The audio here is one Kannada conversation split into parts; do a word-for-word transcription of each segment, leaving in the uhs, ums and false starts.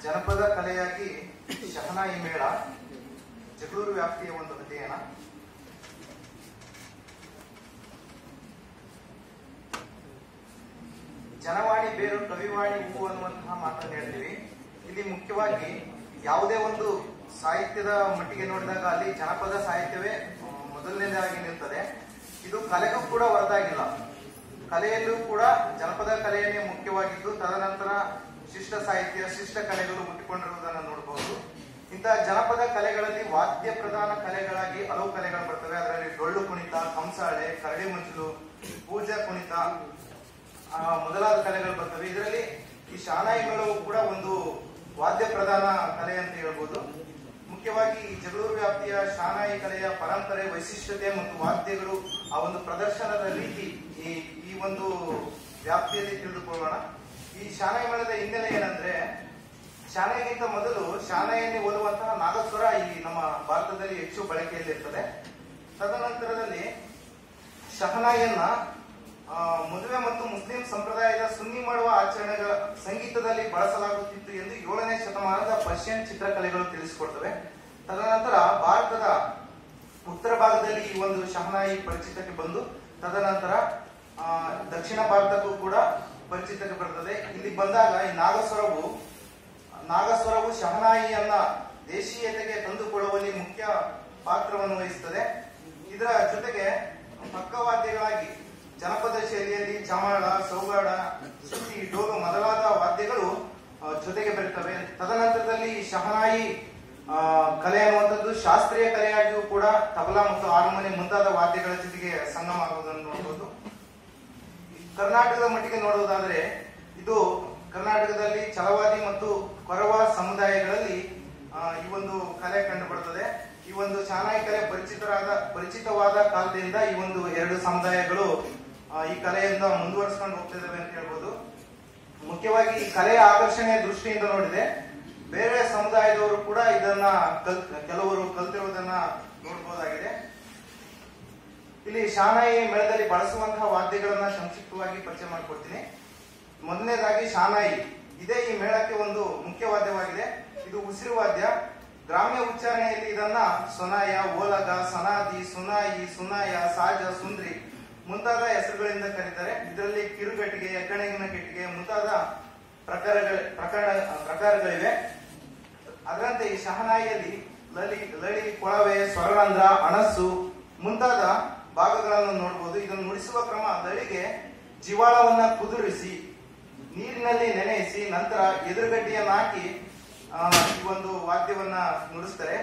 ಜನಪದ ಕಲೆಯಾಗಿ ಶಹನಾಯಿ ಮೇಳ ಜಗಳೂರು ವ್ಯಾಪ್ತಿಯ ಒಂದು ಅಧ್ಯಯನ. ಜನವಾಣಿ ಬೇರು ಕವಿವಾಣಿ ಹೂವು ಅನ್ನುವಂತಹ ಮಾತನ್ನು ಹೇಳ್ತೀವಿ. ಇಲ್ಲಿ ಮುಖ್ಯವಾಗಿ ಯಾವುದೇ ಒಂದು ಸಾಹಿತ್ಯದ ಮಟ್ಟಿಗೆ ನೋಡಿದಾಗ ಅಲ್ಲಿ ಜನಪದ ಸಾಹಿತ್ಯವೇ ಮೊದಲನೇದಾಗಿ ನಿಲ್ತದೆ. ಇದು ಕಲೆಗೂ ಕೂಡ ಹೊರತಾಗಿಲ್ಲ. ಕಲೆಯಲ್ಲೂ ಕೂಡ ಜನಪದ ಕಲೆಯನ್ನೇ ಮುಖ್ಯವಾಗಿದ್ದು ತದನಂತರ ಶಿಷ್ಟ ಸಾಹಿತ್ಯ ಶಿಷ್ಟ ಕಲೆಗಳು ಹುಟ್ಟಿಕೊಂಡಿರುವುದನ್ನು ನೋಡಬಹುದು. ಇಂತಹ ಜನಪದ ಕಲೆಗಳಲ್ಲಿ ವಾದ್ಯ ಪ್ರಧಾನ ಕಲೆಗಳಾಗಿ ಹಲವು ಕಲೆಗಳು ಬರ್ತವೆ. ಅದರಲ್ಲಿ ಡೊಳ್ಳು ಕುಣಿತ, ಕಂಸಾಳೆ, ಕರಡಿ ಮಂಜಲು, ಪೂಜಾ ಕುಣಿತ ಮೊದಲಾದ ಕಲೆಗಳು ಬರ್ತವೆ. ಇದರಲ್ಲಿ ಈ ಶಹನಾಯಿ ಮೇಳವು ಕೂಡ ಒಂದು ವಾದ್ಯ ಪ್ರಧಾನ ಕಲೆ ಅಂತ ಹೇಳ್ಬೋದು. ಮುಖ್ಯವಾಗಿ ಈ ಜಗಳೂರು ವ್ಯಾಪ್ತಿಯ ಶಹನಾಯಿ ಕಲೆಯ ಪರಂಪರೆ, ವೈಶಿಷ್ಟ್ಯತೆ ಮತ್ತು ವಾದ್ಯಗಳು, ಆ ಒಂದು ಪ್ರದರ್ಶನದ ರೀತಿ ಈ ಈ ಒಂದು ವ್ಯಾಪ್ತಿಯಲ್ಲಿ ತಿಳಿದುಕೊಳ್ಳೋಣ. ಈ ಶಹನಾಯಿ ಮೇಳದ ಹಿನ್ನೆಲೆ ಏನಂದ್ರೆ, ಶಹನಾಯಿಗಿಂತ ಮೊದಲು ಶಹನಾಯಿಯಲ್ಲಿ ಓದುವಂತಹ ನಾಗಸ್ವರ ಈ ನಮ್ಮ ಭಾರತದಲ್ಲಿ ಹೆಚ್ಚು ಬಳಕೆಯಲ್ಲಿರ್ತದೆ. ತದನಂತರದಲ್ಲಿ ಶಹನಾಯಿಯನ್ನ ಮದುವೆ ಮತ್ತು ಮುಸ್ಲಿಂ ಸಂಪ್ರದಾಯದ ಸುನ್ನಿ ಮಾಡುವ ಆಚರಣೆಗಳ ಸಂಗೀತದಲ್ಲಿ ಬಳಸಲಾಗುತ್ತಿತ್ತು ಎಂದು ಏಳನೇ ಶತಮಾನದ ಪರ್ಷಿಯನ್ ಚಿತ್ರಕಲೆಗಳು ತಿಳಿಸಿಕೊಡ್ತವೆ. ತದನಂತರ ಭಾರತದ ಉತ್ತರ ಭಾಗದಲ್ಲಿ ಈ ಒಂದು ಶಹನಾಯಿ ಪರಿಚಿತಕ್ಕೆ ಬಂದು ತದನಂತರ ದಕ್ಷಿಣ ಭಾರತಕ್ಕೂ ಕೂಡ ಪರಿಚಿತಕ್ಕೆ ಬರ್ತದೆ. ಇಲ್ಲಿ ಬಂದಾಗ ಈ ನಾಗಸ್ವರವು ನಾಗಸ್ವರವು ಶಹನಾಯಿಯನ್ನ ದೇಶೀಯತೆಗೆ ತಂದುಕೊಳ್ಳುವಲ್ಲಿ ಮುಖ್ಯ ಪಾತ್ರವನ್ನು ವಹಿಸುತ್ತದೆ. ಇದರ ಜೊತೆಗೆ ಪಕ್ಕವಾದ್ಯಗಳಾಗಿ ಜನಪದ ಶೈಲಿಯಲ್ಲಿ ಚಮಾಳ, ಸೌಗಾಡ, ಸುತ್ತಿ, ಡೋಲು ಮೊದಲಾದ ವಾದ್ಯಗಳು ಜೊತೆಗೆ ಬರುತ್ತವೆ. ತದನಂತರದಲ್ಲಿ ಶಹನಾಯಿ ಕಲೆ ಅನ್ನುವಂಥದ್ದು ಶಾಸ್ತ್ರೀಯ ಕಲೆಯಾಗಿಯೂ ಕೂಡ ತಬಲಾ ಮತ್ತು ಹಾರ್ಮೋನಿಯಂ ಮುಂತಾದ ವಾದ್ಯಗಳ ಜೊತೆಗೆ ಸಂಗಮ ಆಗುವುದನ್ನು ನೋಡಬಹುದು. ಕರ್ನಾಟಕದ ಮಟ್ಟಿಗೆ ನೋಡುವುದಾದ್ರೆ ಇದು ಕರ್ನಾಟಕದಲ್ಲಿ ಛಲವಾದಿ ಮತ್ತು ಕೊರವ ಸಮುದಾಯಗಳಲ್ಲಿ ಈ ಒಂದು ಕಲೆ ಕಂಡು ಬರುತ್ತದೆ. ಈ ಒಂದು ಶಹನಾಯಿ ಕಲೆ ಪರಿಚಿತರಾದ ಪರಿಚಿತವಾದ ಕಾಲದಿಂದ ಈ ಒಂದು ಎರಡು ಸಮುದಾಯಗಳು ಈ ಕಲೆಯಿಂದ ಮುಂದುವರಿಸಿಕೊಂಡು ಹೋಗ್ತಿದ್ದಾವೆ ಅಂತ ಹೇಳ್ಬೋದು. ಮುಖ್ಯವಾಗಿ ಈ ಕಲೆಯ ಆಕರ್ಷಣೆಯ ದೃಷ್ಟಿಯಿಂದ ನೋಡಿದೆ ಬೇರೆ ಸಮುದಾಯದವರು ಕೂಡ ಇದನ್ನ ಕಲ್ ಕೆಲವರು ಕಲ್ತಿರುವುದನ್ನ ನೋಡಬಹುದಾಗಿದೆ. ಇಲ್ಲಿ ಶಹನಾಯಿ ಮೇಳದಲ್ಲಿ ಬಳಸುವಂತಹ ವಾದ್ಯಗಳನ್ನ ಸಂಕ್ಷಿಪ್ತವಾಗಿ ಪರಿಚಯ ಮಾಡಿಕೊಡ್ತೀನಿ. ಮೊದಲನೇದಾಗಿ ಶಹನಾಯಿ, ಇದೇ ಈ ಮೇಳಕ್ಕೆ ಒಂದು ಮುಖ್ಯ ವಾದ್ಯವಾಗಿದೆ. ಇದು ಉಸಿರು ವಾದ್ಯ. ಗ್ರಾಮ್ಯ ಉಚ್ಚಾರಣೆಯಲ್ಲಿ ಇದನ್ನ ಸೊನಾಯ, ಓಲಗ, ಸನಾದಿ, ಸುನಾಯಿ, ಸುನಾಯ, ಸಾಜ, ಸುಂದ್ರಿ ಮುಂತಾದ ಹೆಸರುಗಳಿಂದ ಕರೀತಾರೆ. ಇದರಲ್ಲಿ ಕಿರುಗಟ್ಟಿಗೆ, ಎಕ್ಕಣಗಿನ ಕಟ್ಟಿಗೆ ಮುಂತಾದ ಪ್ರಕಾರಗಳ ಪ್ರಕಾರ ಪ್ರಕಾರಗಳಿವೆ. ಅದರಂತೆ ಈ ಶಹನಾಯಿಯಲ್ಲಿ ಲಲಿ ಲಳಿ, ಕೊಳವೆ, ಸ್ವರರಂಧ್ರ, ಅಣಸ್ಸು ಮುಂತಾದ ಭಾಗಗಳನ್ನು ನೋಡಬಹುದು. ಇದನ್ನು ನುಡಿಸುವ ಕ್ರಮ, ಲಳಿಗೆ ಜೀವಾಳವನ್ನ ಕುದುರಿಸಿ ನೀರಿನಲ್ಲಿ ನೆನೆಯಿಸಿ ನಂತರ ಎದುರುಗಡ್ಡಿಯನ್ನು ಹಾಕಿ ಈ ಒಂದು ವಾದ್ಯವನ್ನ ನುಡಿಸ್ತಾರೆ.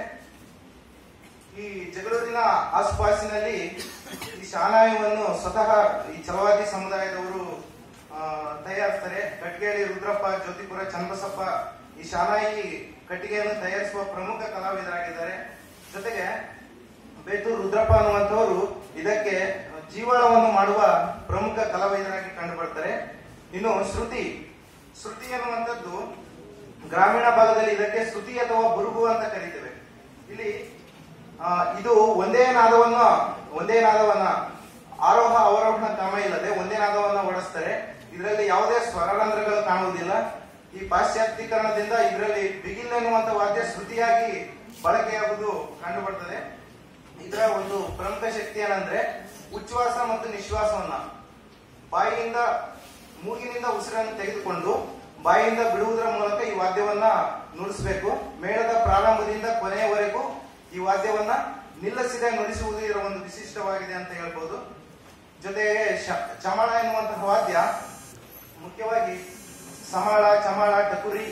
ಈ ಜಗಳೂರಿನ ಆಸುಪಾಸಿನಲ್ಲಿ ಈ ಶಹನಾಯಿಯನ್ನು ಸ್ವತಃ ಈ ಛಲವಾದಿ ಸಮುದಾಯದವರು ತಯಾರಿಸ್ತಾರೆ. ಕಟ್ಗೇಳಿ ರುದ್ರಪ್ಪ, ಜ್ಯೋತಿಪುರ ಚನ್ನಬಸಪ್ಪ ಈ ಶಹನಾಯಿ ಕಟ್ಟಿಗೆಯನ್ನು ತಯಾರಿಸುವ ಪ್ರಮುಖ ಕಲಾವಿದರಾಗಿದ್ದಾರೆ. ಜೊತೆಗೆ ಬೇತೂರು ರುದ್ರಪ್ಪ ಅನ್ನುವಂಥವರು ಇದಕ್ಕೆ ಜೀವಾಳವನ್ನು ಮಾಡುವ ಪ್ರಮುಖ ಕಲಾವಿದರಾಗಿ ಕಂಡು ಬರ್ತಾರೆ. ಇನ್ನು ಶ್ರುತಿ ಶ್ರುತಿ ಅನ್ನುವಂಥದ್ದು ಗ್ರಾಮೀಣ ಭಾಗದಲ್ಲಿ ಇದಕ್ಕೆ ಶ್ರುತಿ ಅಥವಾ ಬುರುಗು ಅಂತ ಕರೀತೇವೆ. ಇಲ್ಲಿ ಇದು ಒಂದೇ ನಾದವನ್ನ ಒಂದೇ ನಾದವನ್ನ ಆರೋಹ ಅವರೋಹಣ ಕ್ರಮ ಇಲ್ಲದೆ ಒಂದೇ ನಾದವನ್ನ ಓಡಿಸ್ತಾರೆ. ಇದರಲ್ಲಿ ಯಾವುದೇ ಸ್ವರರಂಧ್ರಗಳು ಕಾಣುವುದಿಲ್ಲ. ಈ ಪಾಶ್ಚಾತ್ಯೀಕರಣದಿಂದ ಇದರಲ್ಲಿ ಬಿಗಿಲ್ ಎನ್ನುವಂತ ವಾದ್ಯ ಶ್ರುತಿಯಾಗಿ ಬಳಕೆಯಾಗುವುದು ಕಂಡು ಬರ್ತದೆ. ಇದರ ಒಂದು ಪ್ರಮುಖ ಶಕ್ತಿ ಏನಂದ್ರೆ ಉಚ್ಛ್ವಾಸ ಮತ್ತು ನಿಶ್ವಾಸವನ್ನ ಬಾಯಿಯಿಂದ ಮೂಗಿನಿಂದ ಉಸಿರನ್ನು ತೆಗೆದುಕೊಂಡು ಬಾಯಿಯಿಂದ ಬಿಡುವುದರ ಮೂಲಕ ಈ ವಾದ್ಯವನ್ನ ನುಡಿಸಬೇಕು. ಮೇಳದ ಪ್ರಾರಂಭದಿಂದ ಕೊನೆಯವರೆಗೂ ಈ ವಾದ್ಯವನ್ನ ನಿಲ್ಲಿಸದೆ ನುಡಿಸುವುದು ಇದರ ಒಂದು ವಿಶಿಷ್ಟವಾಗಿದೆ ಅಂತ ಹೇಳ್ಬೋದು. ಜೊತೆಗೆ ಚಮಾಳ ಎನ್ನುವಂತಹ ವಾದ್ಯ ಮುಖ್ಯವಾಗಿ ಸಮಾಳ, ಚಮಾಳ, ಟಕುರಿ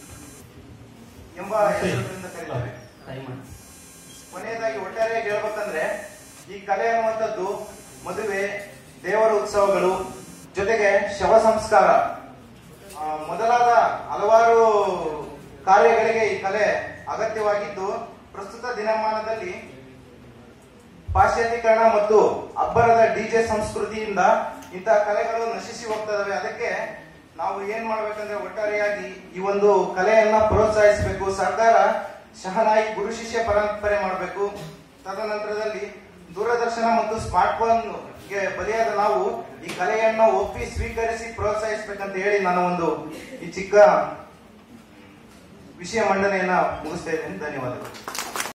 ಎಂಬ ಹೆಸರುಗಳಿಂದ ಕರೀತಾರೆ. ಕೊನೆಯದಾಗಿ ಒಟ್ಟಾರೆಯಾಗಿ ಹೇಳ್ಬೇಕಂದ್ರೆ ಈ ಕಲೆ ಅನ್ನುವಂಥದ್ದು ಮದುವೆ, ದೇವರ ಉತ್ಸವಗಳು ಜೊತೆಗೆ ಶವ ಸಂಸ್ಕಾರ ಮೊದಲಾದ ಹಲವಾರು ಕಾರ್ಯಗಳಿಗೆ ಈ ಕಲೆ ಅಗತ್ಯವಾಗಿದ್ದು, ಪ್ರಸ್ತುತ ದಿನಮಾನದಲ್ಲಿ ಪಾಶ್ಚಾತ್ಯೀಕರಣ ಮತ್ತು ಅಬ್ಬರದ ಡಿಜೆ ಸಂಸ್ಕೃತಿಯಿಂದ ಇಂತಹ ಕಲೆಗಳು ನಶಿಸಿ ಹೋಗ್ತದವೆ. ಅದಕ್ಕೆ ನಾವು ಏನ್ ಮಾಡ್ಬೇಕಂದ್ರೆ ಒಟ್ಟಾರೆಯಾಗಿ ಈ ಒಂದು ಕಲೆಯನ್ನ ಪ್ರೋತ್ಸಾಹಿಸಬೇಕು. ಸರ್ಕಾರ ಶಹನಾಯಿ ಗುರು ಶಿಷ್ಯ ಪರಂಪರೆ ಮಾಡಬೇಕು. ತದನಂತರದಲ್ಲಿ ದೂರದರ್ಶನ ಮತ್ತು ಸ್ಮಾರ್ಟ್ ಫೋನ್ ಗೆ ಬಲಿಯಾದ ನಾವು ಈ ಕಲೆಯನ್ನ ಒಪ್ಪಿ ಸ್ವೀಕರಿಸಿ ಪ್ರೋತ್ಸಾಹಿಸಬೇಕಂತ ಹೇಳಿ ನಾನು ಒಂದು ಈ ಚಿಕ್ಕ ವಿಷಯ ಮಂಡನೆಯನ್ನ ಮುಗಿಸ್ತಾ ಇದ್ದೇನೆ. ಧನ್ಯವಾದಗಳು.